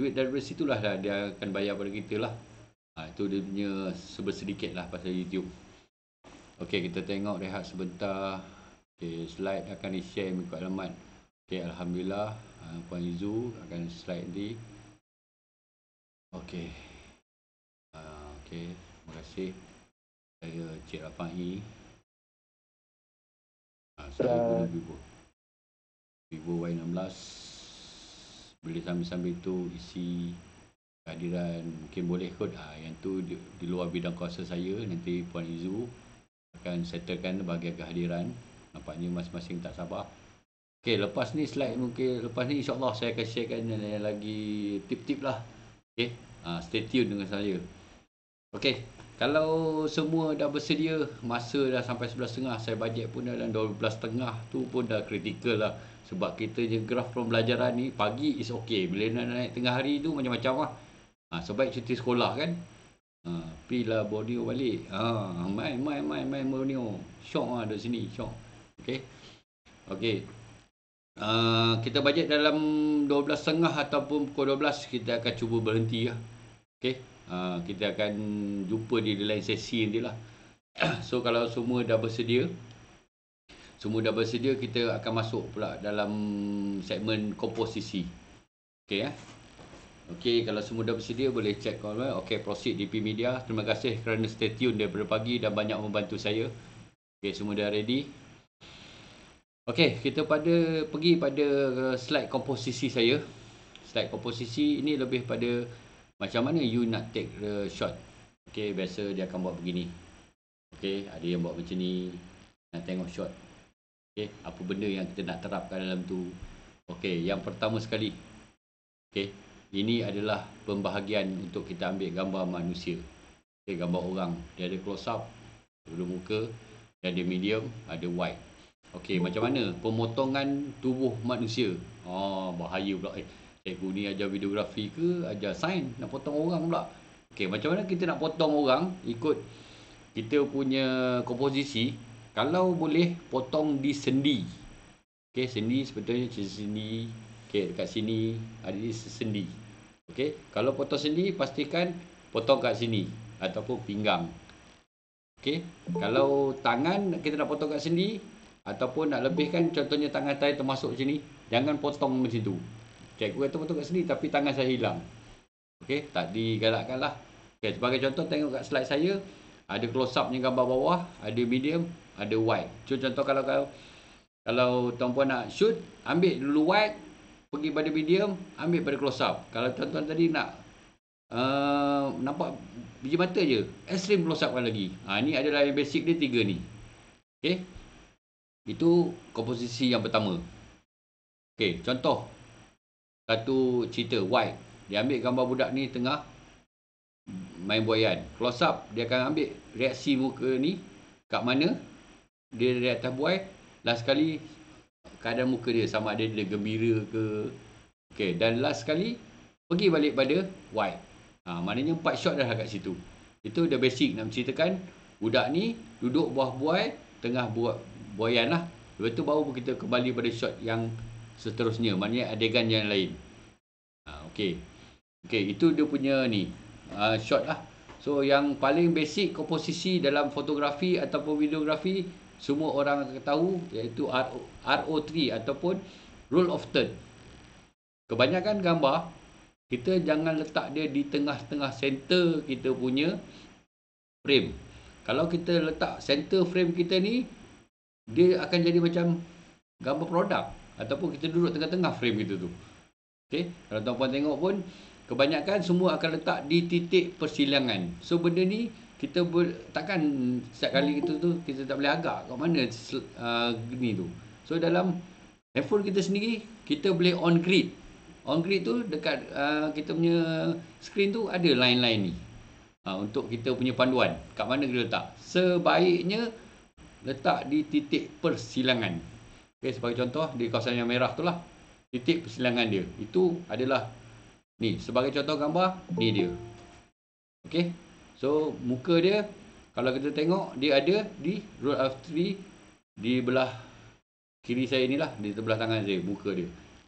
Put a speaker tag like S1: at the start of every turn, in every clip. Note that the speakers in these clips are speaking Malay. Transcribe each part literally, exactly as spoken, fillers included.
S1: duit daripada situlah lah dia akan bayar pada kita lah. Ha, itu dia punya sebersedikit lah pasal YouTube. Okey, kita tengok rehat sebentar. Okey, slide akan di-share mengikut alamat. Okey, alhamdulillah. Ha, Puan Izu akan slide nanti. Okey. Ha, okey, terima kasih. Saya Cik Rafai. Ha, saya guna Vivo. Vivo Y enam belas. Boleh sambil-sambil tu isi kehadiran, mungkin boleh kot. Ha, yang tu di, di luar bidang kuasa saya. Nanti Puan Izu akan settlekan bahagian kehadiran. Nampaknya masing-masing tak sabar. Okey, lepas ni slide mungkin, lepas ni insyaAllah saya akan sharekan yang lagi tip-tip lah. Okey, ha, stay tune dengan saya. Okey, kalau semua dah bersedia, masa dah sampai sebelas tiga puluh, saya bajet pun dalam dua belas tiga puluh tu pun dah kritikal lah. Sebab kita je graf pembelajaran ni, pagi is okey. Bila nak naik tengah hari tu macam-macam lah. Ha, sebaik cuti sekolah kan. Ha, pergilah Borneo balik. Ha, main, main, main, main Borneo. Syok lah duduk sini, syok. Okey. Okey. Uh, kita bajet dalam dua belas tiga puluh ataupun pukul dua belas kita akan cuba berhenti lah. Okey. Uh, kita akan jumpa di lain sesi nanti lah. So kalau semua dah bersedia, semua dah bersedia, kita akan masuk pula dalam segmen komposisi. Okey eh. Okey, kalau semua dah bersedia boleh check komen. Okey, proceed D P Media. Terima kasih kerana stay tune daripada pagi dan banyak membantu saya. Okey, semua dah ready. Okey, kita pada pergi pada slide komposisi saya. Slide komposisi ini lebih pada macam mana you nak take the shot. Okey, biasa dia akan buat begini. Okey, ada yang buat macam ni. Nak tengok shot. Okey, apa benda yang kita nak terapkan dalam tu. Okey, yang pertama sekali. Okey, ini adalah pembahagian untuk kita ambil gambar manusia. Okey, gambar orang. Dia ada close up, ada muka, dia ada medium, ada wide. Okey, macam mana pemotongan tubuh manusia? Oh, bahaya pula. Eh, cikgu ni ajar videografi ke ajar sains nak potong orang pula? Okey, macam mana kita nak potong orang ikut kita punya komposisi? Kalau boleh potong di sendi. Okey, sendi sebetulnya sendi. Okey, dekat sini ada di sendi. Okey, kalau potong sendi pastikan potong kat sini ataupun pinggang. Okey, kalau tangan kita nak potong kat sendi ataupun nak lebihkan, contohnya tangan saya termasuk sini, jangan potong macam tu. Cikgu kata potong kat sini tapi tangan saya hilang. Okey, tak digalakkan lah. Okey, sebagai contoh tengok kat slide saya, ada close up ni gambar bawah, ada medium, ada wide. So, contoh kalau kalau kalau tuan-puan nak shoot, ambil dulu wide, pergi pada medium, ambil pada close up. Kalau tuan-tuan tadi nak uh, nampak biji mata je, extreme close up kan lagi. Ha, ni adalah yang basic dia tiga ni. Okey. Itu komposisi yang pertama. Okey, contoh satu cerita wide. Dia ambil gambar budak ni tengah main buaian. Close up, dia akan ambil reaksi muka ni kat mana dia di atas buai. Last sekali keadaan muka dia, sama ada dia gembira ke. Okey, dan last sekali pergi balik pada wide. Ha, maknanya empat shot dah kat situ. Itu dah basic nak menceritakan budak ni duduk bawah buai tengah buat buaian lah. Lepas tu baru kita kembali pada shot yang seterusnya, maknanya adegan yang lain. Ha, Okey. Okey, itu dia punya ni uh, shot lah. So yang paling basic komposisi dalam fotografi ataupun videografi semua orang akan tahu, iaitu R O tiga ataupun rule of third. Kebanyakan gambar kita jangan letak dia di tengah-tengah center kita punya frame. Kalau kita letak center frame kita ni, dia akan jadi macam gambar produk ataupun kita duduk tengah-tengah frame kita tu. Okey, kalau tuan-puan tengok pun kebanyakan semua akan letak di titik persilangan. So benda ni kita ber, takkan setiap kali kita tu kita tak boleh agak kat mana uh, ni tu. So dalam handphone kita sendiri kita boleh on grid. On grid tu dekat uh, kita punya screen tu ada line-line ni. Uh, untuk kita punya panduan kat mana kita letak. Sebaiknya letak di titik persilangan. Okey, sebagai contoh di kawasan yang merah tu lah, titik persilangan dia. Itu adalah ni, sebagai contoh gambar, ni dia. Okey. So muka dia kalau kita tengok dia ada di rule of three di belah kiri saya ni lah, di sebelah tangan saya muka dia.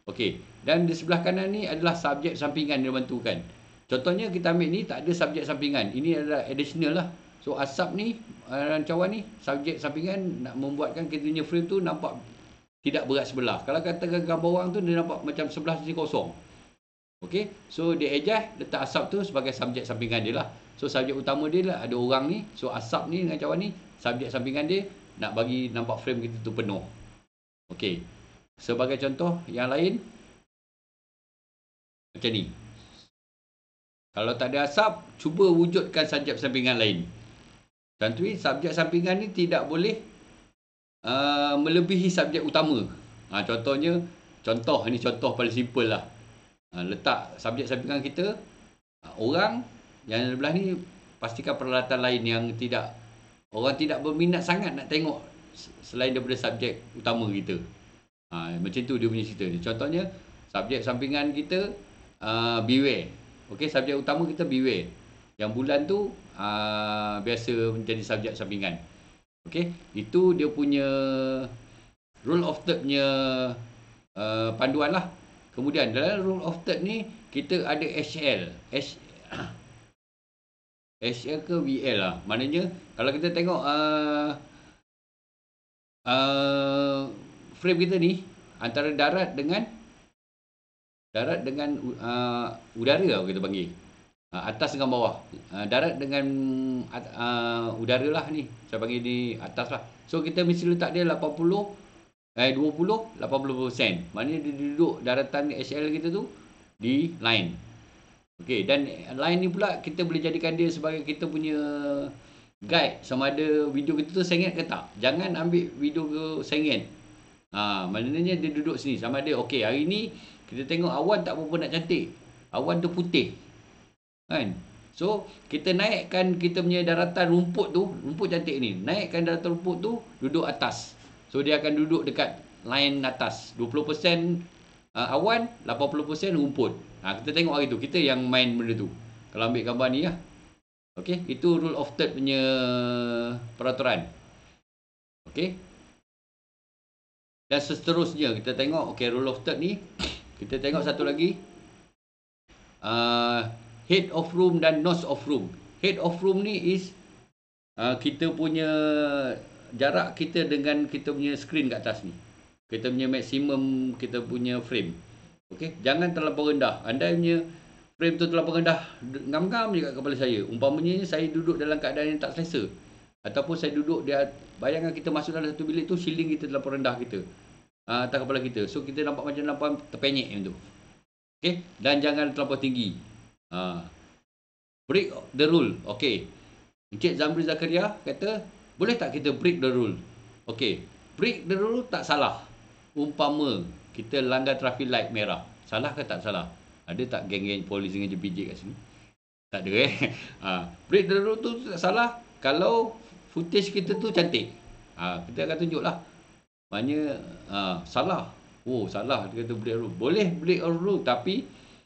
S1: Okey, dan di sebelah kanan ni adalah subjek sampingan yang dibantukan. Contohnya kita ambil ni tak ada subjek sampingan. Ini adalah additional lah. So asap ni, uh, rancawan ni, subjek sampingan nak membuatkan kita punya frame tu nampak tidak berat sebelah. Kalau katakan gambar orang tu dia nampak macam sebelah sisi kosong. Okey, so dia adjust letak asap tu sebagai subjek sampingan dia lah. So subjek utama dia lah ada orang ni. So asap ni dengan cawan ni subjek sampingan dia nak bagi nampak frame kita tu penuh. Okey. Sebagai contoh yang lain macam ni. Kalau tak ada asap, cuba wujudkan subjek sampingan lain. Tentu subjek sampingan ni tidak boleh uh, melebihi subjek utama. Ha, contohnya, contoh ini contoh paling simple lah. Ha, letak subjek sampingan kita, uh, orang yang sebelah ni pastikan peralatan lain yang tidak, orang tidak berminat sangat nak tengok selain daripada subjek utama kita. Ha, macam tu dia punya cerita. Contohnya, subjek sampingan kita uh, beware. Okey, subjek utama kita beware. Yang bulan tu uh, biasa menjadi subjek sampingan. Okey, itu dia punya rule of third punya uh, panduan lah. Kemudian dalam rule of third ni kita ada H L. H H L ke V L lah. Maknanya kalau kita tengok uh, uh, frame kita ni antara darat dengan darat dengan uh, udara lah kita panggil. Uh, atas dengan bawah. Uh, darat dengan uh, udara lah ni. Saya panggil ni atas lah. So kita mesti letak dia lapan puluh eh dua puluh lapan puluh peratus. Maknanya dia duduk daratan H L kita tu di line. Okey, dan line ni pula kita boleh jadikan dia sebagai kita punya guide sama ada video kita tu sengit ke tak. Jangan ambil video ke sengit. Ha, maknanya dia duduk sini sama ada okey hari ni kita tengok awan tak berapa nak cantik. Awan tu putih. Kan? So kita naikkan kita punya daratan rumput tu, rumput cantik ni. Naikkan daratan rumput tu duduk atas. So dia akan duduk dekat line atas. dua puluh peratus uh, awan, lapan puluh peratus rumput. Ha, kita tengok hari tu kita yang main benda tu. Kalau ambil gambar ni lah. Okey, itu rule of third punya peraturan. Okey. Dan seterusnya kita tengok okey rule of third ni kita tengok satu lagi uh, head of room dan nose of room. Head of room ni is uh, kita punya jarak kita dengan kita punya screen kat atas ni. Kita punya maksimum kita punya frame. Okey, jangan terlalu rendah. Anda punya frame tu terlalu rendah, ngam-ngam je kat kepala saya. Umpamanya saya duduk dalam keadaan yang tak selesa. Ataupun saya duduk dia, bayangkan kita masuk dalam satu bilik tu, ceiling kita terlalu rendah kita. Uh, atas kepala kita. So kita nampak macam nampak terpenyek macam tu. Okey, dan jangan terlalu tinggi. Uh, break the rule. Okey. Encik Zamri Zakaria kata, boleh tak kita break the rule? Okey, break the rule tak salah. Umpama kita langgar traffic light merah. Salah ke tak salah? Ada tak geng-geng polis dengan jepijik kat sini? Tak ada eh. Uh, break the rule tu tak salah kalau footage kita tu cantik. Ha, kita akan tunjuk lah. Maknanya ha, salah. Oh salah dia kata break rule. Boleh break rule tapi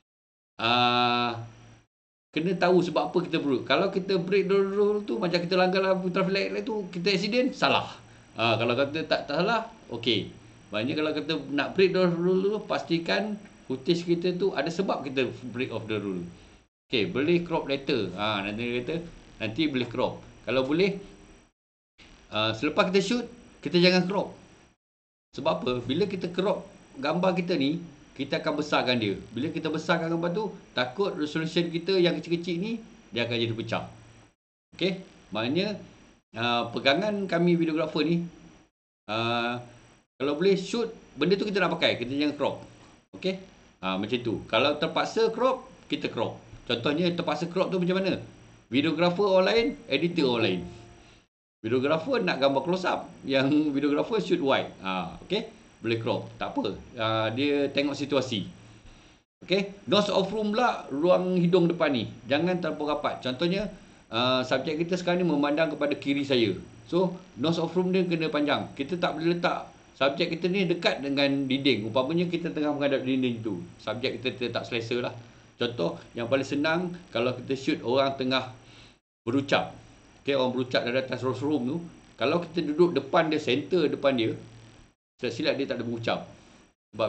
S1: uh, kena tahu sebab apa kita break. Kalau kita break the rule tu macam kita langgar lampu traffic light tu, kita accident, salah. Ha, kalau kata tak, tak salah, okey. Maknanya kalau kita nak break the rule tu, pastikan footage kita tu ada sebab kita break of the rule. Okey, boleh crop later. Ha, nanti dia kata nanti boleh crop. Kalau boleh Uh, selepas kita shoot, kita jangan crop. Sebab apa? Bila kita crop gambar kita ni, kita akan besarkan dia. Bila kita besarkan gambar tu, takut resolution kita yang kecil-kecil ni, dia akan jadi pecah. Okey? Maknanya, uh, pegangan kami videographer ni, uh, kalau boleh shoot, benda tu kita nak pakai. Kita jangan crop. Okey? Uh, macam tu. Kalau terpaksa crop, kita crop. Contohnya, terpaksa crop tu macam mana? Videographer orang lain, editor orang lain. Videographer nak gambar close up, yang videographer shoot wide. Ha, okey, boleh crop. Tak apa. Ha, dia tengok situasi. Okey, nose of room pula ruang hidung depan ni. Jangan terlalu rapat. Contohnya, uh, subjek kita sekarang ni memandang kepada kiri saya. So, nose of room dia kena panjang. Kita tak boleh letak subjek kita ni dekat dengan dinding. Umpamanya kita tengah menghadap dinding tu. Subjek kita tak selesa lah. Contoh, yang paling senang kalau kita shoot orang tengah berucap. Okay, orang berucap dari atas room tu, kalau kita duduk depan dia, center depan dia, silap-silap dia tak ada berucap. Sebab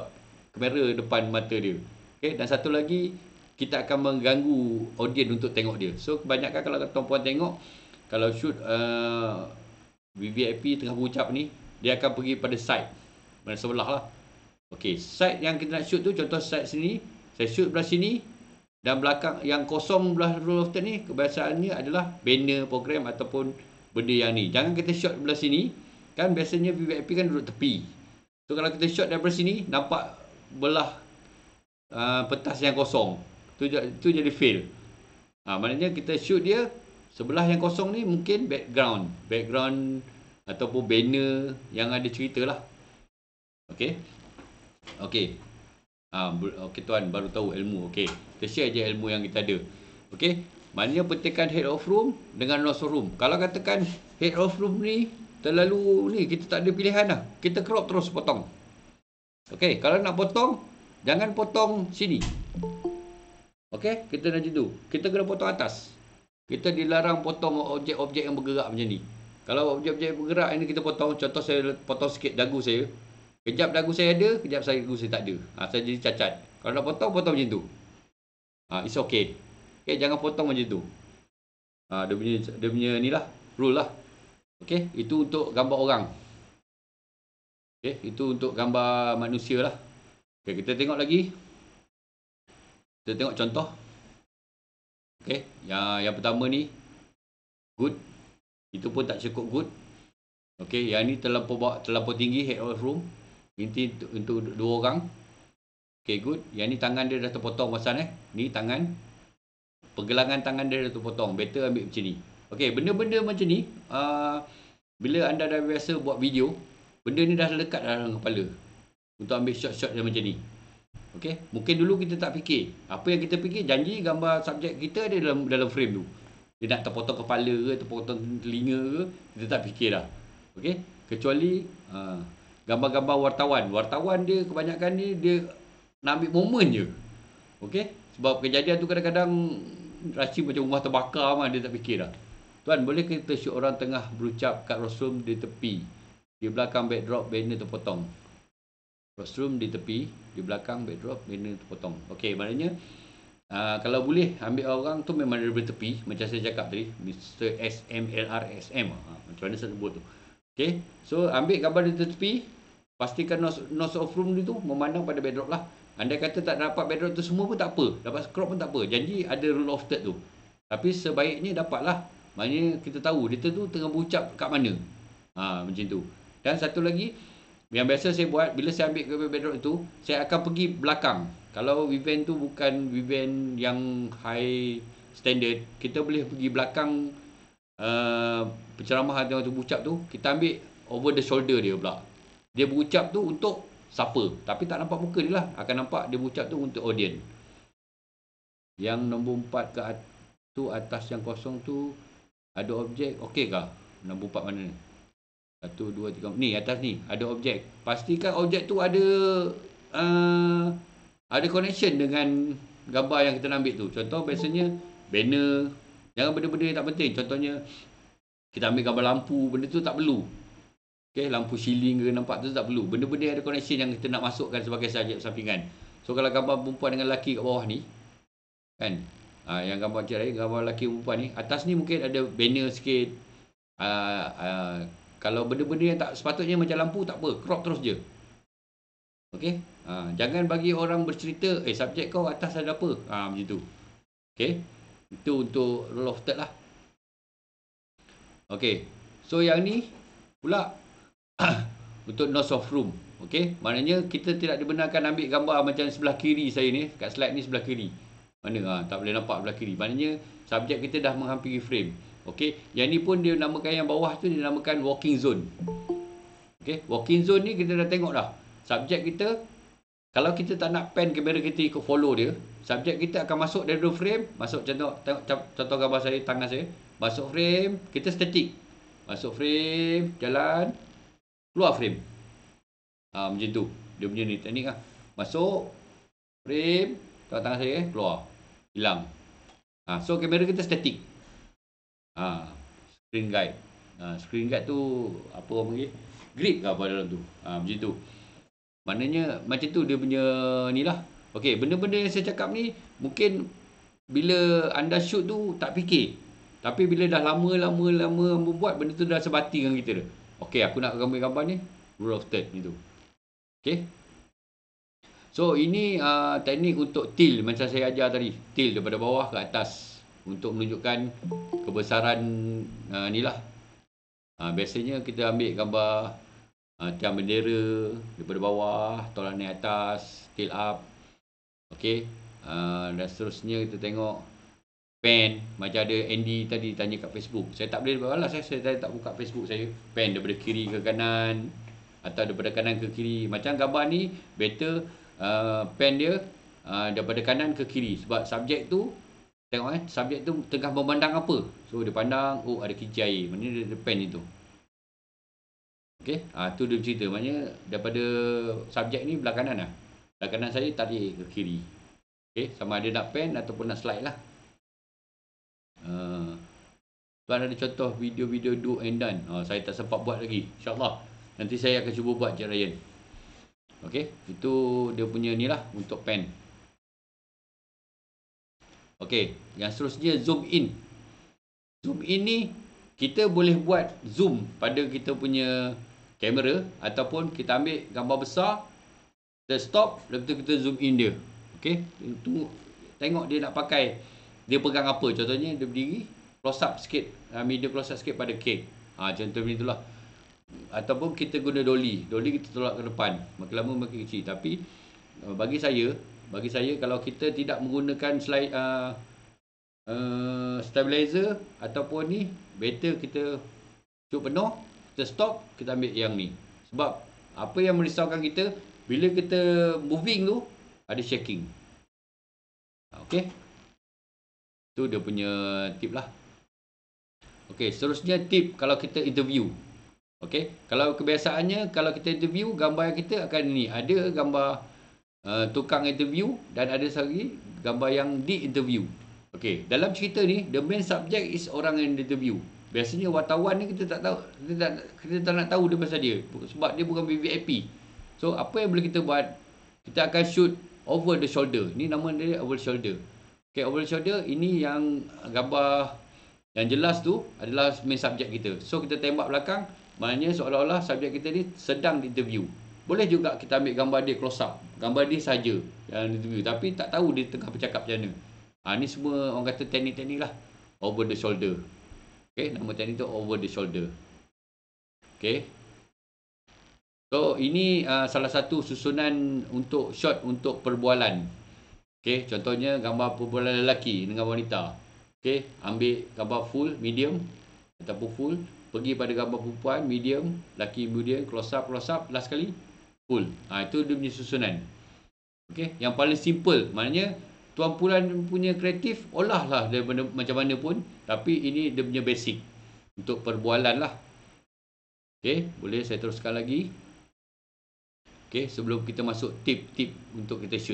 S1: kamera depan mata dia. Okay, dan satu lagi, kita akan mengganggu audiens untuk tengok dia. So kebanyakan kalau tuan-puan tengok, kalau shoot uh, V V I P tengah berucap ni, dia akan pergi pada side, pada sebelah lah. Okay, side yang kita nak shoot tu, contoh side sini, saya shoot belah sini, dan belakang yang kosong belah roll of third ni, kebiasaannya adalah banner program ataupun benda yang ni. Jangan kita shot belah sini, kan biasanya V V I P kan duduk tepi. So kalau kita shot daripada sini, nampak belah uh, pentas yang kosong, tu, tu jadi fail. Ha, maknanya kita shoot dia sebelah yang kosong ni mungkin background, background ataupun banner yang ada cerita lah. Okay. Okay. Ha, okay tuan, baru tahu ilmu. Okay, kita share je ilmu yang kita ada. Okay, maknanya petikan head of room dengan nose of room. Kalau katakan head of room ni terlalu ni, kita tak ada pilihan lah, kita crop terus potong. Okay, kalau nak potong, jangan potong sini. Okay, kita nak macam tu, kita kena potong atas. Kita dilarang potong objek-objek yang bergerak macam ni. Kalau objek-objek bergerak ini kita potong, contoh saya potong sikit dagu saya, kejap dagu saya ada, kejap saya dagu saya tak ada. Ha, saya jadi cacat. Kalau nak potong, potong macam tu. Ha, it's okay. Okay, jangan potong macam tu. Ha, dia punya, dia punya ni lah, rule lah. Okay, itu untuk gambar orang. Okay, itu untuk gambar manusia lah. Okay, kita tengok lagi. Kita tengok contoh. Okay, yang, yang pertama ni, good. Itu pun tak cukup good. Okay, yang ni terlampau, terlampau tinggi, head of room. Ini untuk, untuk dua orang. Okay, good. Yang ni tangan dia dah terpotong pasal eh. Ni tangan. Pergelangan tangan dia dah terpotong. Better ambil macam ni. Okay, benda-benda macam ni. Uh, bila anda dah biasa buat video, benda ni dah lekat dalam kepala. Untuk ambil shot-shot yang macam ni. Okay, mungkin dulu kita tak fikir. Apa yang kita fikir, janji gambar subjek kita ada dalam, dalam frame tu. Dia nak terpotong kepala ke, terpotong telinga ke, kita tak fikir dah. Okay, kecuali... Uh, gambar-gambar wartawan. Wartawan dia kebanyakan ni dia nak ambil momen je. Okey? Sebab kejadian tu kadang-kadang rasa macam rumah terbakar mah, dia tak fikir dah. Tuan, boleh kita shoot orang tengah berucap kat rostrum di tepi. Di belakang backdrop banner terpotong. Rostrum di tepi, di belakang backdrop banner terpotong. Okey, maknanya uh, kalau boleh ambil orang tu memang daripada tepi, macam saya cakap tadi, Mister S M L R S M. Ha, macam mana saya sebut tu. Okey, so ambil gambar di tepi. Pastikan nose, nose of room itu memandang pada backdrop lah. Andai kata tak dapat backdrop tu semua pun tak apa. Dapat crop pun tak apa. Janji ada rule of third tu. Tapi sebaiknya dapatlah. Maknanya kita tahu dia tu tengah berucap kat mana. Ha, macam tu. Dan satu lagi, yang biasa saya buat, bila saya ambil backdrop tu, saya akan pergi belakang. Kalau event tu bukan event yang high standard, kita boleh pergi belakang uh, penceramah yang tu berucap tu, kita ambil over the shoulder dia pula. Dia berucap tu untuk siapa, tapi tak nampak muka dia lah. Akan nampak dia berucap tu untuk audiens. Yang nombor empat ke at tu, atas yang kosong tu ada objek, okey kah? Nombor empat mana ni? Satu, dua, tiga, ni atas ni ada objek. Pastikan objek tu ada uh, ada connection dengan gambar yang kita nak ambil tu. Contoh biasanya banner. Jangan benda-benda yang tak penting. Contohnya kita ambil gambar lampu, benda tu tak perlu. Okay, lampu ceiling ke nampak tu tak perlu. Benda-benda yang ada connection yang kita nak masukkan sebagai subjek sampingan. So kalau gambar perempuan dengan lelaki kat bawah ni, kan, ha, yang gambar cerai, gambar lelaki perempuan ni, atas ni mungkin ada banner sikit. uh, uh, Kalau benda-benda yang tak sepatutnya macam lampu, tak apa, crop terus je. Okay, ha, jangan bagi orang bercerita, eh subjek kau atas ada apa, ha, macam tu. Okay, itu untuk rule of third lah. Okay, so yang ni pula untuk nose of room. Okey, maknanya kita tidak dibenarkan ambil gambar macam sebelah kiri saya ni, kat slide ni sebelah kiri. Mana ha, tak boleh nampak sebelah kiri. Maknanya subjek kita dah menghampiri frame. Okey, yang ni pun dia namakan yang bawah tu dia namakan walking zone. Okey, walking zone ni kita dah tengok dah. Subjek kita, kalau kita tak nak pan kamera kita ikut follow dia, subjek kita akan masuk dari frame, masuk contoh tengok contoh gambar saya, tangan saya, masuk frame, kita static. Masuk frame, jalan, keluar frame. Ha, macam tu. Dia punya ni teknik lah. Masuk frame, tengok tangan saya, keluar, hilang. Ha, so kamera kita static. Ha, screen guide. Ha, screen guide tu apa orang panggil? Grid ke apa dalam tu. Ha, macam tu. Maknanya macam tu dia punya ni lah. Okey, benda-benda yang saya cakap ni mungkin bila anda shoot tu tak fikir. Tapi bila dah lama-lama lama membuat, benda tu dah sebati dengan kita dah. Okey, aku nak gambar-gambar ni, rule of third gitu. Okey. So ini uh, teknik untuk tilt macam saya ajar tadi. Tilt daripada bawah ke atas untuk menunjukkan kebesaran uh, ni lah. Uh, biasanya kita ambil gambar uh, tiang bendera daripada bawah, tolak naik atas, tilt up. Okey. Uh, dan seterusnya kita tengok pen macam ada Andy tadi tanya kat Facebook. Saya tak boleh balas, saya, saya tak buka Facebook saya. Pen daripada kiri ke kanan atau daripada kanan ke kiri. Macam gambar ni better uh, pen dia uh, daripada kanan ke kiri sebab subjek tu tengok eh subjek tu tengah memandang apa. So dia pandang oh ada kincir air. Maknanya dia ada pen itu. Okey, ah tu dia cerita. Maknanya daripada subjek ni belah kanan lah. Belah kanan saya tarik ke kiri. Okey, sama ada nak pen ataupun nak slide lah. Uh, tuan ada contoh video-video do and done. Oh, saya tak sempat buat lagi. InsyaAllah nanti saya akan cuba buat, Cik Ryan. Okey, itu dia punya ni lah untuk pen. Okey, yang seterusnya zoom in. Zoom in ni kita boleh buat zoom pada kita punya kamera ataupun kita ambil gambar besar, kita stop, lepas tu kita zoom in dia. Okey, tunggu tengok dia nak pakai, dia pegang apa. Contohnya dia berdiri, close up sikit, ambil dia close up sikit pada kek. Ha, contoh macam itulah. Ataupun kita guna dolly. Dolly kita tolak ke depan, makin lama makin kecil. Tapi bagi saya, bagi saya kalau kita tidak menggunakan slide uh, uh, stabilizer ataupun ni, better kita shoot penuh, kita stop, kita ambil yang ni. Sebab apa yang merisaukan kita bila kita moving tu ada shaking. Okey, tu dia punya tip lah. Okey, seterusnya tip kalau kita interview. Okey, kalau kebiasaannya kalau kita interview, gambar yang kita akan ni, ada gambar uh, tukang interview dan ada lagi gambar yang di interview. Okey, dalam cerita ni the main subject is orang yang interview. Biasanya wartawan ni kita tak tahu, kita tak, kita tak nak tahu dia pasal dia sebab dia bukan V V I P. So apa yang boleh kita buat, kita akan shoot over the shoulder. Ni nama dia over the shoulder. Okey, over the shoulder ini yang gambar yang jelas tu adalah main subjek kita. So kita tembak belakang, maknanya seolah-olah subjek kita ni sedang di interview. Boleh juga kita ambil gambar dia close up, gambar dia saja yang interview, tapi tak tahu dia tengah bercakap macam mana. Ha, ni semua orang kata teknik-teknik lah, over the shoulder. Okey, nama teknik tu over the shoulder. Okey. So ini uh, salah satu susunan untuk shot untuk perbualan. Okey, contohnya gambar perbualan lelaki dengan wanita. Okey, ambil gambar full, medium ataupun full, pergi pada gambar perempuan, medium, lelaki medium, close up, close up, last kali full. Ha, itu dia punya susunan. Okey, yang paling simple, maknanya Tuan Puran punya kreatif, olahlah daripada macam mana pun, tapi ini dia punya basic untuk perbualan lah. Okey, boleh saya teruskan lagi. Okey, sebelum kita masuk tip-tip untuk kita shoot.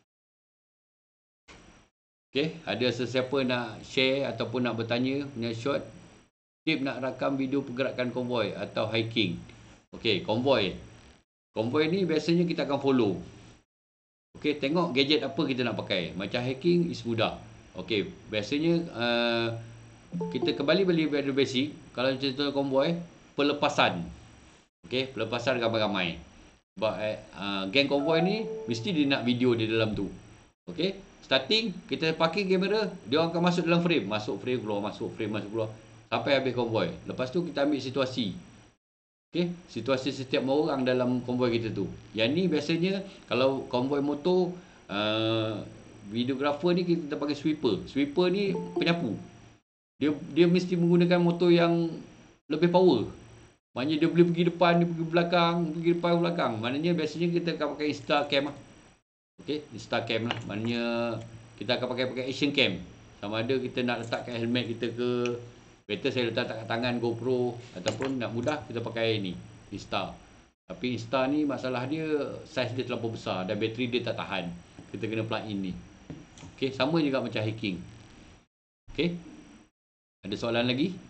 S1: Okey, ada sesiapa nak share ataupun nak bertanya punya shot, tip nak rakam video pergerakan konvoi atau hiking. Okey, konvoi. Konvoi ni biasanya kita akan follow. Okey, tengok gadget apa kita nak pakai. Macam hiking is mudah. Okey, biasanya uh, kita kembali balik pada basic. Kalau contoh konvoi, pelepasan. Okey, pelepasan ramai-ramai. Sebab uh, geng konvoi ni mesti dia nak video di dalam tu. Okey, starting kita parking kamera, dia orang akan masuk dalam frame, masuk frame keluar, masuk frame masuk keluar sampai habis konvoi. Lepas tu kita ambil situasi. Okey, situasi setiap orang dalam konvoi kita tu. Yang ni biasanya kalau konvoi motor, uh, videographer ni kita pakai sweeper. Sweeper ni penyapu. Dia dia mesti menggunakan motor yang lebih power. Maknanya dia boleh pergi depan, dia pergi belakang, pergi depan belakang. Maknanya biasanya kita akan pakai Instacam lah. Okey, Instacam lah. Maknanya kita akan pakai pakai action cam. Sama ada kita nak letakkan helmet kita ke, better saya letak kat tangan GoPro, ataupun nak mudah kita pakai ni, Insta. Tapi Insta ni masalah dia saiz dia terlalu besar dan bateri dia tak tahan. Kita kena plug in ni. Okey, sama juga macam hiking. Okey. Ada soalan lagi?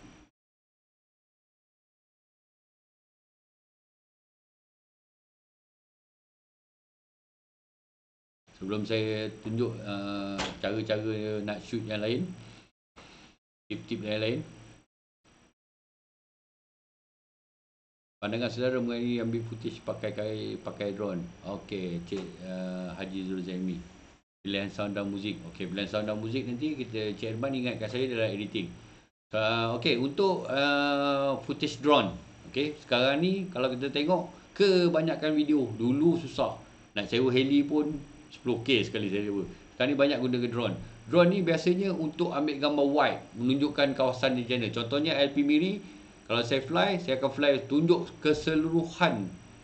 S1: sebelum saya tunjuk uh, cara-cara nak shoot yang lain, tip-tip yang lain. Pandangan saudara mengenai ambil footage pakai pakai drone. Okey, Cik uh, Haji Zul Zaimi. Pilihan sound dan muzik. Okey, pilihan sound dan muzik nanti kita Cik Irman ingatkan saya dalam editing. Uh, Okey, untuk uh, footage drone. Okey, sekarang ni kalau kita tengok kebanyakan video, dulu susah. Nak sewa heli pun sepuluh K sekali saya sewa. Sekarang ni banyak guna drone. Drone ni biasanya untuk ambil gambar wide, menunjukkan kawasan di sana. Contohnya L P Miri, kalau saya fly, saya akan fly tunjuk keseluruhan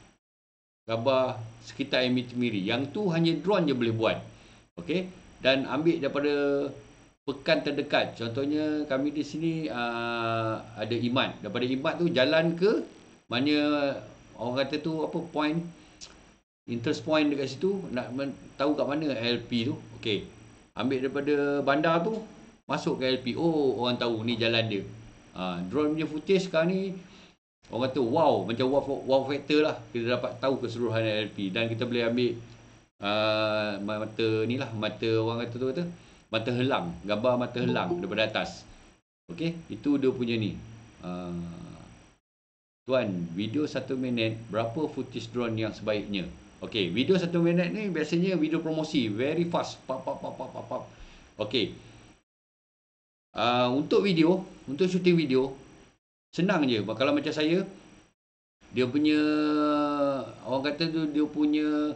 S1: gambar sekitar L P Miri. Yang tu hanya drone je boleh buat. Okey, dan ambil daripada pekan terdekat. Contohnya kami di sini uh, ada Imat. Daripada Imat tu jalan ke mana orang kata tu apa point, interest point dekat situ, nak tahu kat mana L P tu. Okey, ambil daripada bandar tu masuk ke L P. Oh, orang tahu ni jalan dia. Ha, drone punya footage sekarang ni orang kata wow, macam wow, wow factor lah. Kita dapat tahu keseluruhan L P dan kita boleh ambil uh, mata ni lah, mata orang kata tu kata mata helang, gambar mata helang daripada atas. Okey, itu dia punya ni. Uh, tuan, video satu minit berapa footage drone yang sebaiknya? Okey, video satu minit ni biasanya video promosi, very fast. Pap pap pap pap pap. Okey. Uh, untuk video, untuk shooting video senang je. Kalau macam saya, dia punya orang kata tu dia punya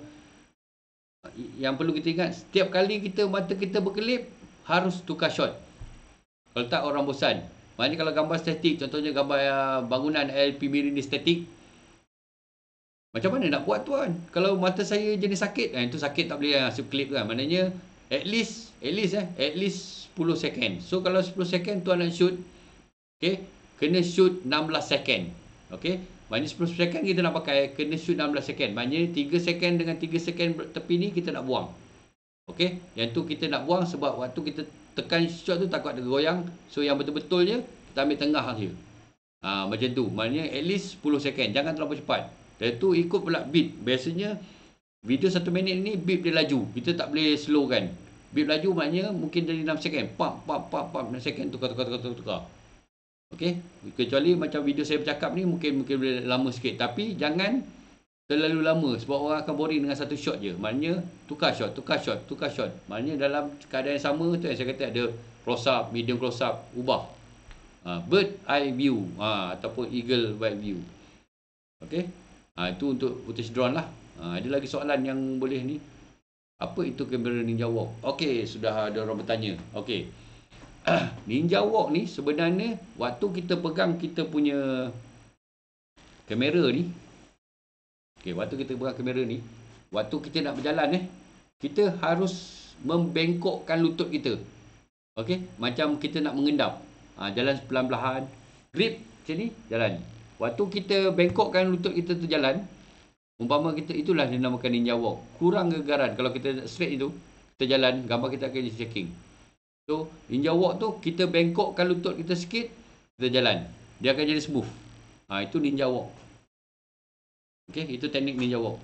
S1: yang perlu kita ingat, setiap kali kita mata kita berkelip harus tukar shot. Kalau tak orang bosan. Maknanya kalau gambar statik, contohnya gambar bangunan L P Miri ni statik, macam mana nak buat tuan? Kalau mata saya jenis sakit, eh, itu sakit tak boleh masuk klip kan. Maknanya at least at least eh at least sepuluh second. So kalau sepuluh second tuan nak shoot, okey, kena shoot enam belas second. Okey, maknanya sepuluh second kita nak pakai, kena shoot enam belas second. Maknanya tiga second dengan tiga second tepi ni kita nak buang. Okey, yang tu kita nak buang sebab waktu kita tekan shot tu takut ada goyang. So yang betul-betul je kita ambil tengah saja. Ha, macam tu. Maknanya at least sepuluh second, jangan terlalu cepat. Dan tu ikut pula beat. Biasanya video satu minit ni beat dia laju. Kita tak boleh slow kan. Beat laju maknanya mungkin dari enam second. Pam, pam, pam, pam, enam second. Tukar, tukar, tukar, tukar, tukar. Okey. Kecuali macam video saya bercakap ni mungkin mungkin boleh lama sikit. Tapi jangan terlalu lama. Sebab orang akan boring dengan satu shot je. Maknanya tukar shot, tukar shot, tukar shot. Maknanya dalam keadaan yang sama tu yang saya kata ada close up, medium close up. Ubah. Ha, bird eye view. Ha, ataupun eagle wide view. Okey. Ha, itu untuk footage drone lah. Ha, ada lagi soalan yang boleh ni. Apa itu kamera Ninja Walk? Okey, sudah ada orang bertanya. Okey. Ninja Walk ni sebenarnya waktu kita pegang kita punya kamera ni. Okey, waktu kita pegang kamera ni, waktu kita nak berjalan eh, kita harus membengkokkan lutut kita. Okey, macam kita nak mengendap. Ha, jalan pelan-pelan, grip macam ni, jalan. Waktu kita bengkokkan lutut kita tu jalan, umpama kita, itulah dinamakan Ninja Walk. Kurang gegaran. Kalau kita straight itu, kita jalan, gambar kita akan jadi shaking. So, Ninja Walk tu, kita bengkokkan lutut kita sikit, kita jalan. Dia akan jadi smooth. Ha, itu Ninja Walk. Okey, itu teknik Ninja Walk.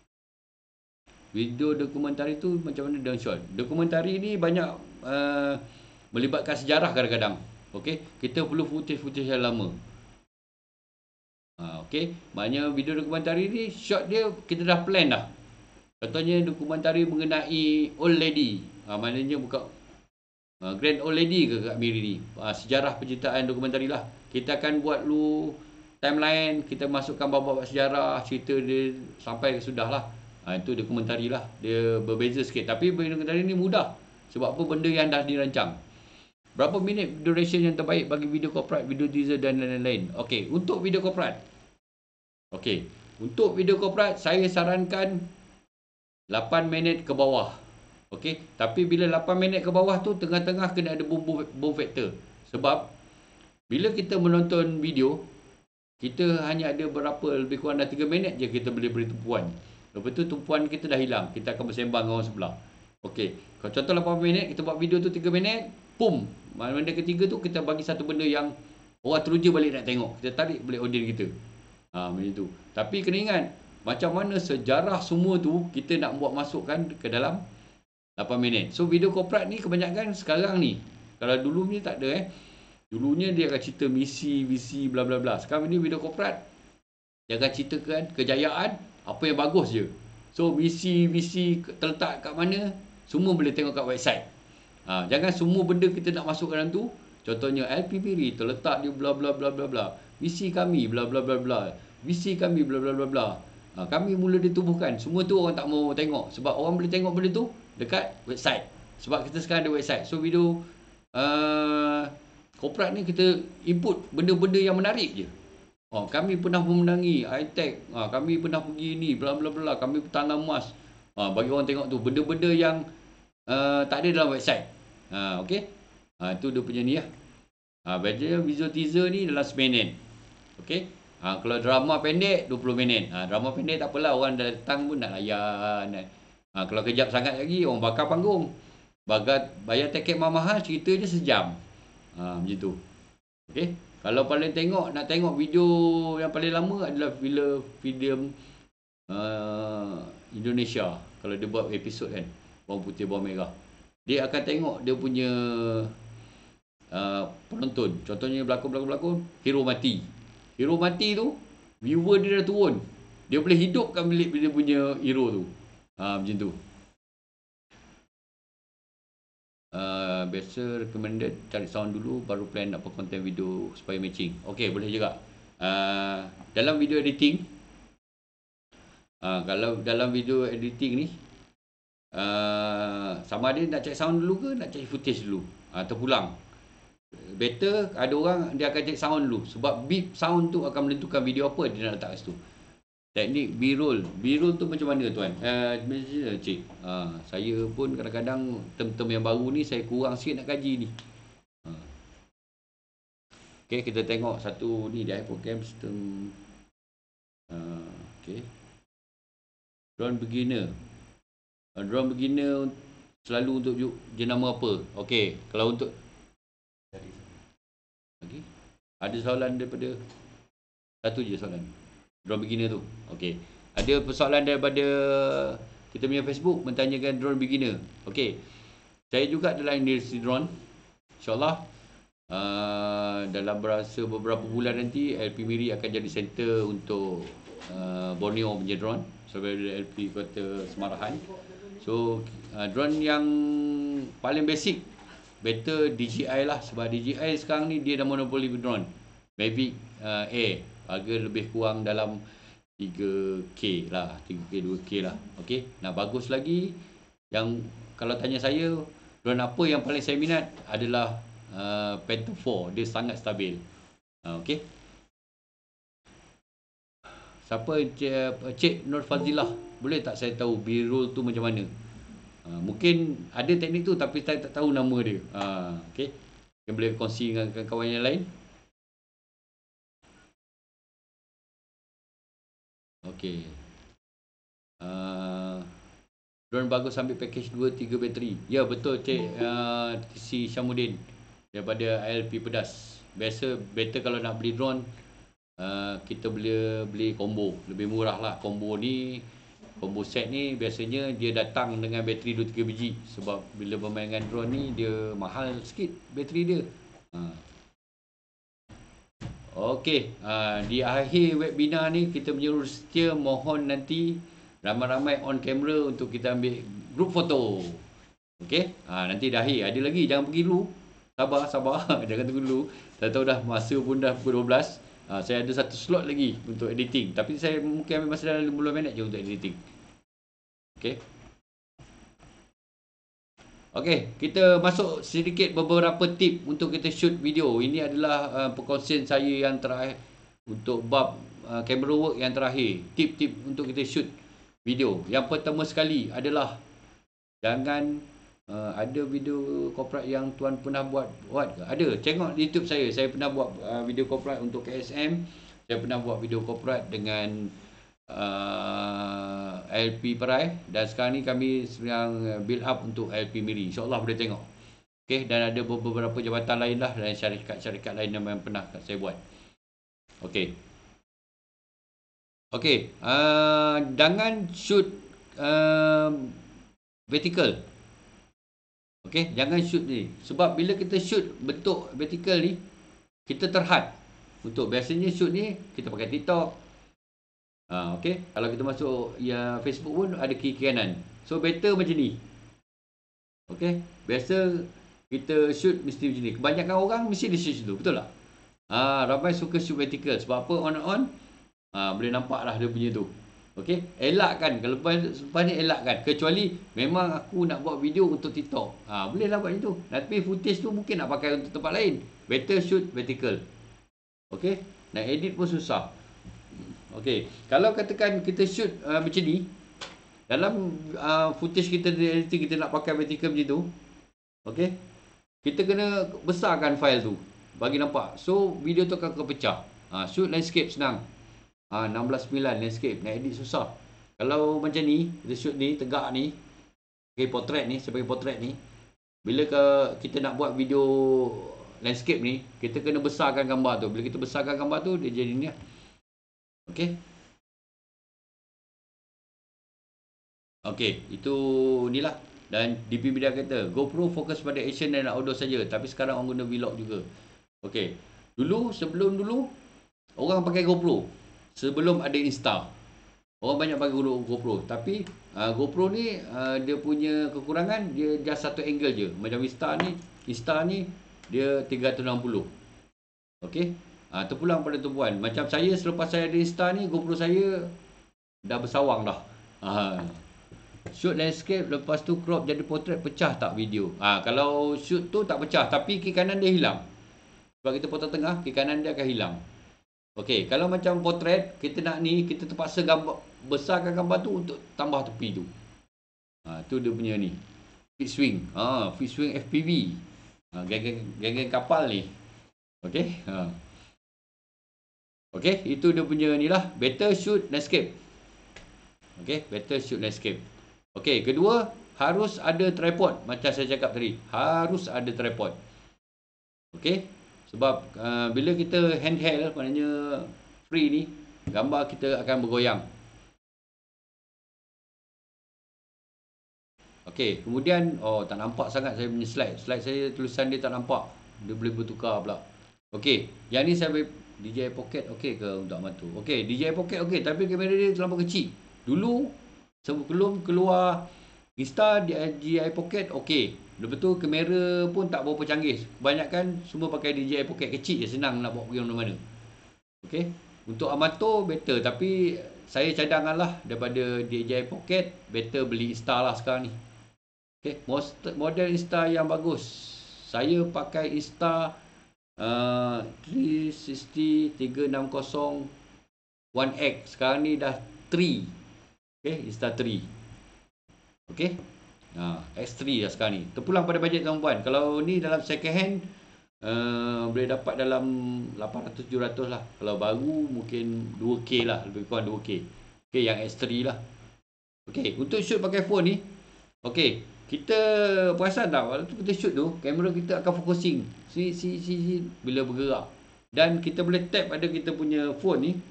S1: Video dokumentari tu macam mana down shot? Dokumentari ni banyak uh, melibatkan sejarah kadang-kadang. Okey, kita perlu footage-footage yang lama. Ha, Okey, maknanya video dokumentari ni shot dia kita dah plan dah. Contohnya dokumentari mengenai old lady. Ha, maknanya bukan uh, grand old lady ke kat Miri ni. Ha, sejarah penciptaan dokumentari lah. Kita akan buat lu timeline, kita masukkan bab-bab sejarah, cerita dia sampai sudah lah. Ha, itu dokumentari lah. Dia berbeza sikit. Tapi video dokumentari ni mudah. Sebab apa, benda yang dah dirancang. Berapa minit duration yang terbaik bagi video corporate, video teaser dan lain-lain? Okey, untuk video corporate. Okey, untuk video corporate saya sarankan lapan minit ke bawah. Okey, tapi bila lapan minit ke bawah tu tengah-tengah kena ada boom, boom, boom factor. Sebab bila kita menonton video, kita hanya ada berapa, lebih kurang dah tiga minit je kita boleh beri tumpuan. Lepas tu tumpuan kita dah hilang, kita akan bersembang dengan orang sebelah. Okey, kalau contoh lapan minit, kita buat video tu tiga minit, boom. Benda ketiga tu kita bagi satu benda yang orang teruja balik nak tengok. Kita tarik balik audience kita. Ha, macam tu. Tapi kena ingat, macam mana sejarah semua tu kita nak buat masukkan ke dalam lapan minit. So video korporat ni kebanyakan sekarang ni. Kalau dulu ni tak ada eh. Dulunya dia akan cerita misi, visi, bla bla bla. Sekarang ni video korporat dia akan ceritakan kejayaan, apa yang bagus je. So misi, visi terletak kat mana, semua boleh tengok kat website. Ha, jangan semua benda kita nak masuk dalam tu. Contohnya L P Miri terletak dia bla bla bla bla bla. Visi kami bla bla bla bla. Visi kami bla bla bla bla. Ha, kami mula ditubuhkan. Semua tu orang tak mau tengok sebab orang boleh tengok benda tu dekat website. Sebab kita sekarang ada website. So video uh, korporat ni kita input benda-benda yang menarik je. Oh, kami pernah memenangi high-tech. Ha, kami pernah pergi ni bla bla bla. Kami tanam emas. Ha, bagi orang tengok tu benda-benda yang uh, tak ada dalam website. Ha, okey. Ha, tu dia punya ni lah. Ha, biasanya visual teaser ni dalam seminit. Okey. Ha, kalau drama pendek dua puluh minit. Ha, drama pendek tak apalah, orang datang pun nak layan. Ha, kalau kejap sangat lagi orang bakar panggung. Bagat bayar tiket mahal-mahal, cerita je sejam. Ha, macam tu. Okey. Kalau paling tengok nak tengok video yang paling lama adalah bila filem uh, Indonesia. Kalau dia buat episod kan, bawang putih bawang merah. Dia akan tengok dia punya uh, penonton. Contohnya berlakon-berlakon, hero mati. Hero mati tu, viewer dia dah turun. Dia boleh hidupkan bilik dia punya hero tu. Ha, macam tu. Uh, biasa recommended cari sound dulu, baru plan apa konten video supaya matching. Okey, boleh juga. Uh, dalam video editing, uh, kalau dalam video editing ni, uh, sama ada nak cek sound dulu ke nak cek footage dulu, uh, terpulang. Better ada orang dia akan cek sound dulu sebab beep sound tu akan menentukan video apa dia nak letak kat situ. Teknik B-roll. B-roll tu macam mana tuan? Uh, macam cik. Uh, saya pun kadang-kadang term-term yang baru ni saya kurang sikit nak kaji ni. Uh. Okey, kita tengok satu ni dia program sistem. Uh, okey. Drone beginner. Uh, drone beginner selalu untuk jenama apa? Okey, kalau untuk okey. Ada soalan daripada satu je soalan. Drone beginner tu. Okey. Ada persoalan daripada kita punya Facebook mentanyakan drone beginner. Okey. Saya juga dalam industri drone. InsyaAllah uh, dalam berasa beberapa bulan nanti L P Miri akan jadi center untuk uh, Borneo punya drone. Sebagai L P Kota Semarahan. So uh, drone yang paling basic better D J I lah. Sebab D J I sekarang ni dia dah monopoli drone. Mavic uh, Air harga lebih kurang dalam tiga K lah, tiga K, dua K lah. Okey, nak bagus lagi, yang kalau tanya saya drone apa yang paling saya minat adalah uh, Phantom empat. Dia sangat stabil. uh, Okey, siapa Cik, Cik Nur Fazilah, boleh tak saya tahu B-roll tu macam mana? uh, mungkin ada teknik tu tapi saya tak tahu nama dia. uh, Okey, yang boleh kongsi dengan kawan yang lain. Okey. Uh, drone bagus ambil package dua tiga bateri. Ya betul Cik uh, T C Syamuddin daripada I L P Pedas. Biasa better kalau nak beli drone uh, kita boleh beli combo. Lebih murah lah combo ni. Combo set ni biasanya dia datang dengan bateri dua tiga biji. Sebab bila bermain dengan drone ni dia mahal sikit bateri dia. uh. Okey, uh, di akhir webinar ni kita punya setia mohon nanti ramai-ramai on camera untuk kita ambil group foto. Okey, uh, nanti dah akhir. Ada lagi, jangan pergi dulu. Sabar, sabar. Jangan tunggu dulu. Dah tahu dah masa pun dah pukul dua belas. Uh, saya ada satu slot lagi untuk editing. Tapi saya mungkin ambil masa dalam lima puluh minit je untuk editing. Okey. Okey, kita masuk sedikit beberapa tip untuk kita shoot video. Ini adalah uh, perkongsian saya yang terakhir untuk bab uh, camera work yang terakhir. Tip-tip untuk kita shoot video. Yang pertama sekali adalah jangan uh, ada video korporat yang tuan pernah buat buat ke? Ada. Tengok di YouTube saya. Saya pernah buat uh, video korporat untuk K S M. Saya pernah buat video korporat dengan uh, L P Perai, dan sekarang ni kami sedang build up untuk L P Miri. InsyaAllah boleh tengok. Okey, dan ada beberapa jabatan lain lah dan syarikat-syarikat lain yang pernah saya buat. Okey. Okey, uh, jangan shoot uh, vertical. Okey, jangan shoot ni. Sebab bila kita shoot bentuk vertical ni, kita terhad. Untuk biasanya shoot ni kita pakai TikTok. Ha, okey, kalau kita masuk ya Facebook pun ada kiri kanan. So better macam ni. Okey, biasa kita shoot mesti macam ni. Kebanyakan orang mesti dia shoot situ, betul tak? Ha, ramai suka shoot vertical. Sebab apa? On on ha, boleh nampak lah dia punya tu. Okey, elakkan. Kalau lepas, lepas ni elakkan. Kecuali memang aku nak buat video untuk TikTok. Ha, boleh lah buat macam tu. Tapi footage tu mungkin nak pakai untuk tempat lain. Better shoot vertical. Okey, nak edit pun susah. Okey, kalau katakan kita shoot uh, macam ni, dalam uh, footage kita editing kita nak pakai vertical macam tu, okey, kita kena besarkan file tu bagi nampak. So video tu akan kepecah. Ha, shoot landscape senang. Ha, enam belas sembilan landscape, nak edit susah. Kalau macam ni, kita shoot ni tegak ni, okey, portrait ni, sebagai portrait ni, bila ke kita nak buat video landscape ni, kita kena besarkan gambar tu. Bila kita besarkan gambar tu, dia jadi ni lah. Okey. Okey, itu inilah. Dan D P Media kata, GoPro fokus pada action dan outdoor saja, tapi sekarang orang guna vlog juga. Okey. Dulu, sebelum dulu, orang pakai GoPro. Sebelum ada Insta. Orang banyak pakai GoPro. Tapi, uh, GoPro ni, uh, dia punya kekurangan, dia just satu angle je. Macam Insta ni, Insta ni, dia tiga ratus enam puluh. Okey. Ha, terpulang pada tumpuan. Macam saya selepas saya ada Insta ni, GoPro saya dah bersawang dah. Ha. Shoot landscape, lepas tu crop jadi portrait, pecah tak video? Ha, kalau shoot tu tak pecah, tapi kiri kanan dia hilang. Sebab kita potong tengah, kiri kanan dia akan hilang. Okey, kalau macam portrait, kita nak ni, kita terpaksa gambar, besarkan gambar tu untuk tambah tepi tu. Ha, tu dia punya ni. Fixed swing. Ha, fixed swing F P V. Ha, geng-geng kapal ni. Okey. Ha. Okey, itu dia punya ni lah. Better shoot landscape. Okey, better shoot landscape. Okey, kedua, harus ada tripod. Macam saya cakap tadi, harus ada tripod. Okey, sebab uh, bila kita handheld, maknanya free ni, gambar kita akan bergoyang. Okey, kemudian, oh tak nampak sangat saya punya slide. Slide saya, tulisan dia tak nampak. Dia boleh bertukar pula. Okey, yang ni saya D J I Pocket okey ke untuk amat tu? Okey, D J I Pocket okey, tapi kamera dia terlalu kecil. Dulu sebelum keluar Insta, D J I Pocket okey. Lepas tu kamera pun tak berapa canggih. Kebanyakan semua pakai D J I Pocket kecil je, senang nak bawa pergi mana-mana. Okey. Untuk amatur better, tapi saya cadangkanlah daripada D J I Pocket, better beli Insta lah sekarang ni. Okey, model Insta yang bagus. Saya pakai Insta Uh, tiga enam kosong one X. Sekarang ni dah tiga. Okay, Insta tiga. Okay, uh, X tiga dah sekarang ni. Terpulang pada bajet tuan-puan. Kalau ni dalam second hand, uh, boleh dapat dalam lapan ratus tujuh ratus lah. Kalau baru mungkin dua K lah, lebih kurang dua K. Okay, yang X tiga lah. Okay, untuk shoot pakai phone ni, okay, kita perasan tak, waktu kita shoot tu, kamera kita akan focusing si, si, si, si, bila bergerak. Dan kita boleh tap pada kita punya phone ni.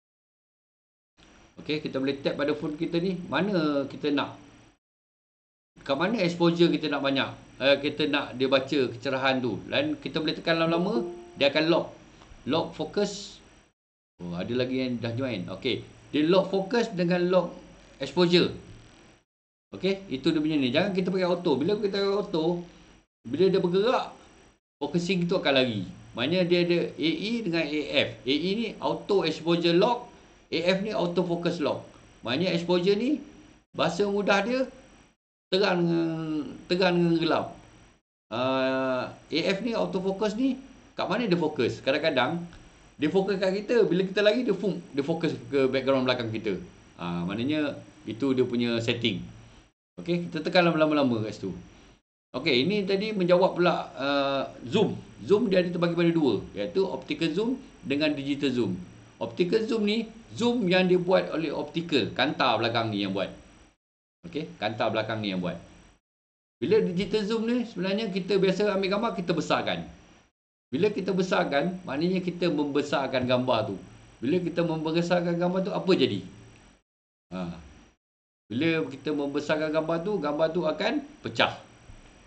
S1: Okay, kita boleh tap pada phone kita ni, mana kita nak. Kat mana exposure kita nak banyak. Uh, kita nak dia baca kecerahan tu. Dan kita boleh tekan lama-lama, dia akan lock. Lock focus. Oh, ada lagi yang dah join. Okay, dia lock focus dengan lock exposure. Okey, itu dia punya ni. Jangan kita pakai auto. Bila kita pakai auto, bila dia bergerak, focusing itu akan lari. Maknanya dia ada A E dengan A F. A E ni auto exposure lock, A F ni auto focus lock. Maknanya exposure ni, bahasa mudah dia, terang terang dengan gelap. Uh, A F ni auto focus ni, kat mana dia fokus? Kadang-kadang, dia fokus kat kita. Bila kita lari, dia, dia fokus ke background belakang kita. Uh, maknanya, itu dia punya setting. Okey, kita tekan lama-lama kat situ. Okey, ini tadi menjawab pula uh, zoom. Zoom dia ada terbagi pada dua, iaitu optical zoom dengan digital zoom. Optical zoom ni, zoom yang dibuat oleh optical, kantar belakang ni yang buat. Okey, kantar belakang ni yang buat. Bila digital zoom ni, sebenarnya kita biasa ambil gambar, kita besarkan. Bila kita besarkan, maknanya kita membesarkan gambar tu. Bila kita membesarkan gambar tu, apa jadi? Ha. Bila kita membesarkan gambar tu, gambar tu akan pecah.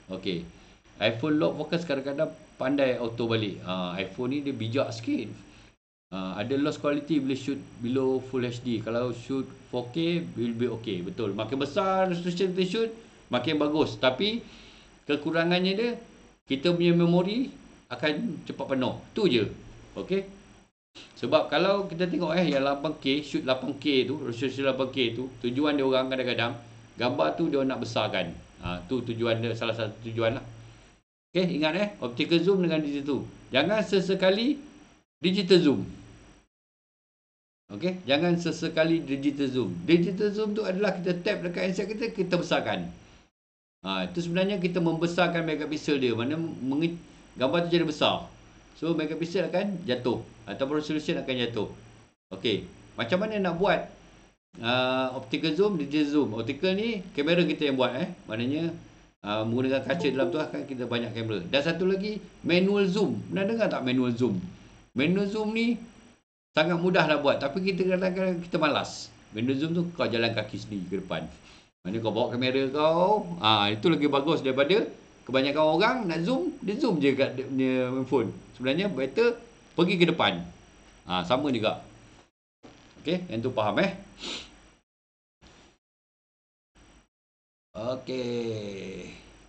S1: Okey. iPhone lock focus kadang-kadang pandai auto balik. Ha, iPhone ni dia bijak sikit. Ha, ada lost quality bila shoot below full H D. Kalau shoot four K will be okay. Betul. Makin besar resolution kita shoot, makin bagus. Tapi kekurangannya dia, kita punya memori akan cepat penuh. Tu je. Okey. Sebab kalau kita tengok eh yang lapan K, shoot lapan K tu, resolution lapan K tu, tujuan dia orang kadang-kadang gambar tu dia nak besarkan. Ha, tu tujuan dia, salah satu tujuan lah. Okey, ingat eh, optical zoom dengan digital zoom. Jangan sesekali digital zoom. Okey, jangan sesekali digital zoom. Digital zoom tu adalah kita tap dekat handset kita, kita besarkan. Ha, itu sebenarnya kita membesarkan megapixel dia. Mana gambar tu jadi besar. So megapixel akan jatuh ataupun resolution akan jatuh. Okey, macam mana nak buat uh, optical zoom, digital zoom? Optical ni kamera kita yang buat eh. Maknanya uh, menggunakan kaca dalam tu kan kita banyak kamera. Dan satu lagi manual zoom. Pernah dengar tak manual zoom? Manual zoom ni sangat mudah nak buat, tapi kita kadang-kadang kita malas. Manual zoom tu kau jalan kaki sendiri ke depan. Maknanya kau bawa kamera kau, ah itu lagi bagus daripada kebanyakan orang nak zoom, dia zoom je kat dia punya phone. Sebenarnya better pergi ke depan. Ha, sama juga. Okey, yang tu faham eh? Okey.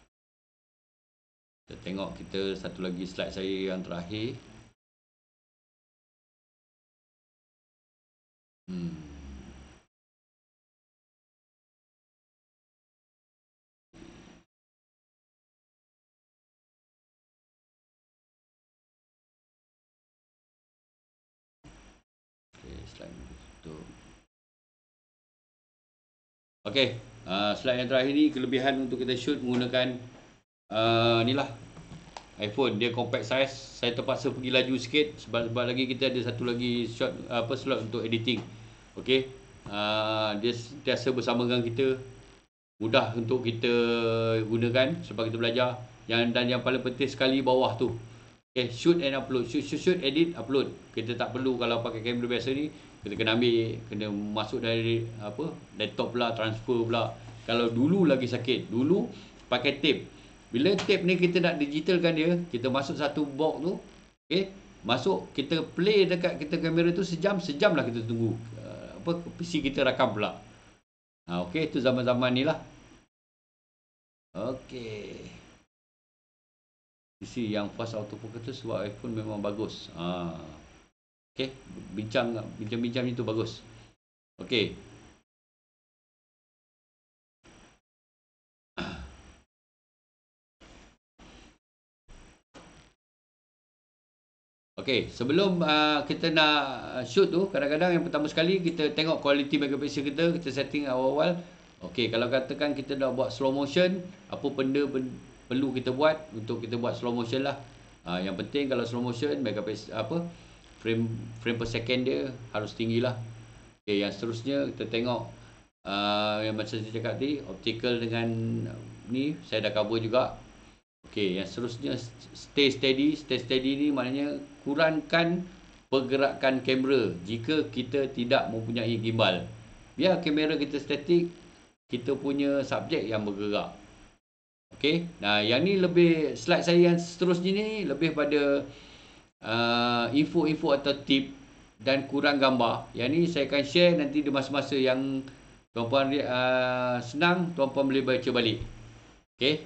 S1: Kita tengok kita satu lagi slide saya yang terakhir. Hmm. Slide tu. Okey, uh, slide yang terakhir ni kelebihan untuk kita shoot menggunakan uh, ni lah iPhone. Dia compact size. Saya terpaksa pergi laju sikit sebab, sebab lagi kita ada satu lagi shot apa slot untuk editing. Okey. Uh, dia sentiasa bersama dengan kita. Mudah untuk kita gunakan sebab kita belajar. Yang dan yang paling penting sekali bawah tu. Okay, shoot and upload. Shoot, shoot, shoot, edit, upload. Kita tak perlu kalau pakai kamera biasa ni, kita kena ambil, kena masuk dari apa laptop pula, transfer pula. Kalau dulu lagi sakit. Dulu pakai tape. Bila tape ni kita nak digitalkan dia, kita masuk satu box tu. Okay, masuk, kita play dekat kita kamera tu sejam, sejam lah kita tunggu. Uh, apa P C kita rakam pula. Ha, okay, tu zaman-zaman ni lah. Okay. Isi yang fast autofocus tu sebab iPhone memang bagus. Ha. Okey, bincang bincang-bincang itu bagus. Okey. Okey, sebelum uh, kita nak shoot tu, kadang-kadang yang pertama sekali kita tengok quality megapixel kita, kita setting awal-awal. Okey, kalau katakan kita dah buat slow motion, apa benda ben- perlu kita buat untuk kita buat slow motion lah. Ha, yang penting kalau slow motion megapixel apa frame frame per second dia harus tinggi lah. Okay, yang seterusnya kita tengok uh, yang macam saya cakap tadi, optical dengan ni saya dah cover juga. Okay, yang seterusnya stay steady. Stay steady ni maknanya kurangkan pergerakan kamera jika kita tidak mempunyai gimbal. Biar kamera kita statik, kita punya subjek yang bergerak. Okey, nah yang ni lebih slide saya yang seterusnya ni lebih pada uh, info-info atau tip dan kurang gambar. Yang ni saya akan share nanti di masa-masa yang tuan-puan uh, senang, tuan-puan boleh baca balik. Okey.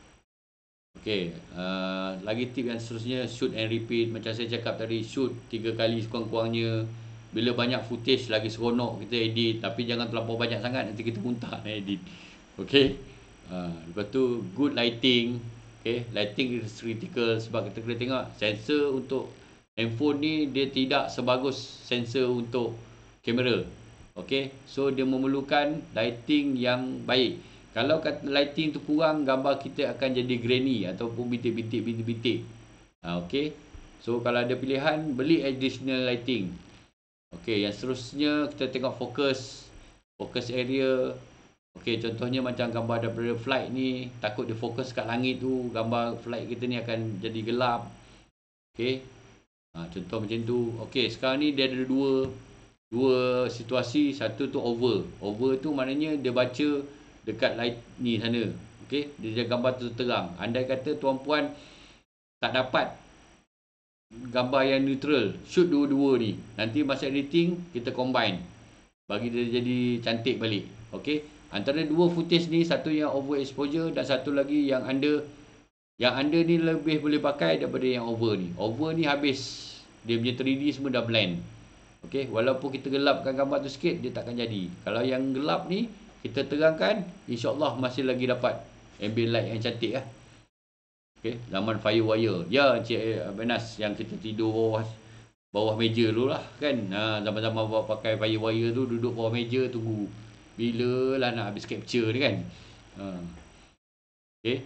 S1: Okey, uh, lagi tip yang seterusnya shoot and repeat. Macam saya cakap tadi, shoot tiga kali sekurang-kurangnya. Bila banyak footage lagi seronok kita edit, tapi jangan terlampau banyak sangat nanti kita muntah nak edit. Okey. Ha, lepas tu good lighting. Okay, lighting is critical sebab kita kena tengok sensor untuk handphone ni dia tidak sebagus sensor untuk kamera. Okay, so dia memerlukan lighting yang baik. Kalau lighting tu kurang, gambar kita akan jadi grainy ataupun bintik-bintik bintik-bintik. Ha, okay, so kalau ada pilihan, beli additional lighting. Okay, yang seterusnya kita tengok fokus, fokus area. Okey, contohnya macam gambar daripada flight ni, takut dia fokus kat langit tu, gambar flight kita ni akan jadi gelap. Okey. Ha, contoh macam tu. Okey, sekarang ni dia ada dua dua situasi. Satu tu over. Over tu maknanya dia baca dekat light ni sana. Okey, dia gambar tu terang. Andai kata tuan-puan tak dapat gambar yang neutral, shoot dua-dua ni. Nanti masa editing kita combine bagi dia jadi cantik balik. Okey. Antara dua footage ni, satu yang overexposure dan satu lagi yang under. Yang under ni lebih boleh pakai daripada yang over ni. Over ni habis. Dia punya tiga D semua dah blend. Okey, walaupun kita gelapkan gambar tu sikit, dia takkan jadi. Kalau yang gelap ni kita terangkan, insya-Allah masih lagi dapat ambient light yang cantik lah. Okey, zaman firewire. Ya, Encik Benas, yang kita tidur bawah bawah meja dulu lah kan. Ha, zaman-zaman bawa pakai firewire tu, duduk bawah meja tunggu bila lah nak habis capture ni kan. Ha. Okey.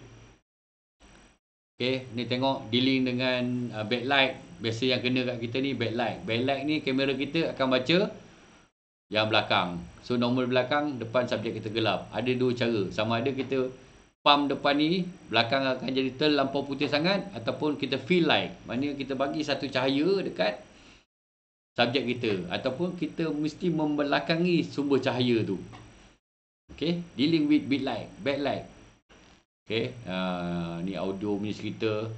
S1: Okey, ni tengok dealing dengan uh, backlight. Biasa yang kena kat kita ni backlight. Backlight ni kamera kita akan baca yang belakang. So normal belakang, depan subjek kita gelap. Ada dua cara. Sama ada kita pump depan ni, belakang akan jadi terlampau putih sangat, ataupun kita fill light. Maknanya kita bagi satu cahaya dekat subjek kita, ataupun kita mesti membelakangi sumber cahaya tu. Okey, dealing with backlight, backlight. Okey, uh, ni audio punya cerita.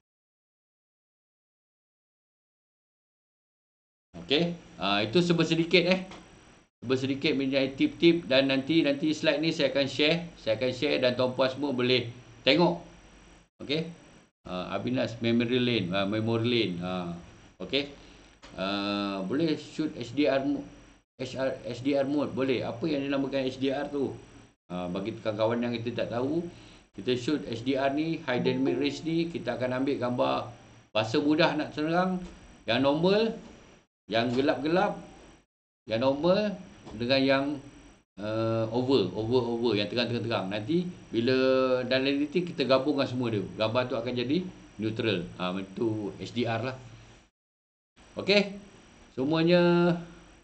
S1: Okey, uh, itu sebersedikit eh. Sebersedikit menjadi tip-tip, dan nanti nanti slide ni saya akan share, saya akan share dan tuan-puan semua boleh tengok. Okey. Uh, Abinas memory lane, uh, memory lane. Uh, Okey. Uh, boleh shoot H D R mode, H D R mode boleh. Apa yang dinamakan H D R tu? Uh, bagi kawan-kawan yang kita tak tahu, kita shoot H D R ni, high dynamic range ni, kita akan ambil gambar bahasa mudah nak terang, yang normal, yang gelap-gelap, yang normal dengan yang uh, over, over, over, yang terang-terang. Nanti bila dalam editing kita gabungkan semua dia, gambar tu akan jadi neutral. Ha, itu H D R lah. Okey, semuanya.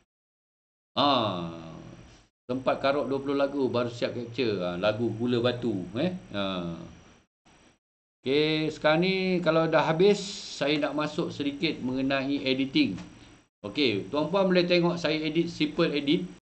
S1: Ah. Tempat karok dua puluh lagu baru siap capture. Ha, lagu Gula Batu. Eh? Ha. Okey, sekarang ni kalau dah habis, saya nak masuk sedikit mengenai editing. Okey, tuan-puan boleh tengok saya edit, simple edit.